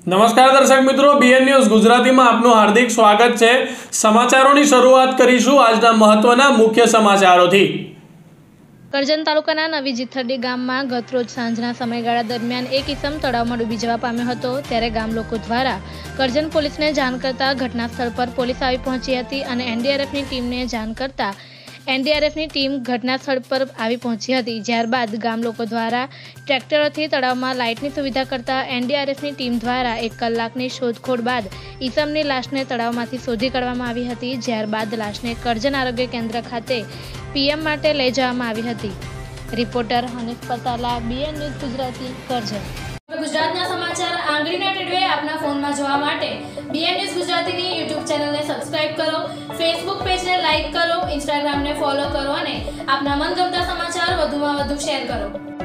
નમસ્કાર દર્શક મિત્રો, બીએન ન્યૂઝ ગુજરાતીમાં આપનું હાર્દિક સ્વાગત છે। સમાચારોની શરૂઆત કરીશું આજના મહત્વના મુખ્ય સમાચારોથી। કરજણ તાલુકાના નવી જીથરડી ગામમાં ગતરોજ સાંજના સમયગાળા દરમિયાન એક ઇસમ તળાવમાં ડૂબી જવા પામ્યો હતો, ત્યારે ગામ લોકો દ્વારા કરજણ પોલીસને જાણ કરતા ઘટના સ્થળ પર પોલીસ આવી પહોંચી હતી અને એનડીઆરએફની ટીમને જાણ કરતા એનડીઆરએફની ટીમ ઘટના સ્થળ પર આવી પહોંચી હતી। ત્યારબાદ ગામ લોકો દ્વારા ટ્રેક્ટરોથી તળાવમાં લાઇટની સુવિધા કરતા એનડીઆરએફની ટીમ દ્વારા 1 કલાકની શોધખોળ બાદ ઈસમની લાશને તળાવમાંથી શોધી કાઢવામાં આવી હતી। ત્યારબાદ લાશને કરજણ આરોગ્ય કેન્દ્ર ખાતે પીએમ માટે લઈ જવામાં આવી હતી। Reporter Hanif Patala, BN news Gujarati, Karjan. ગુજરાતના સમાચાર આંગળીના ટેડવે આપના ફોનમાં જોવા માટે બીએન ન્યૂઝ ગુજરાતીની યુટ્યુબ ચેનલને સબસ્ક્રાઇબ કરો, ફેસબુક પેજને લાઇક કરો, ઇન્સ્ટાગ્રામને ફોલો કરો અને આપના મનગમતા સમાચાર વધુમાં વધુ શેર કરો।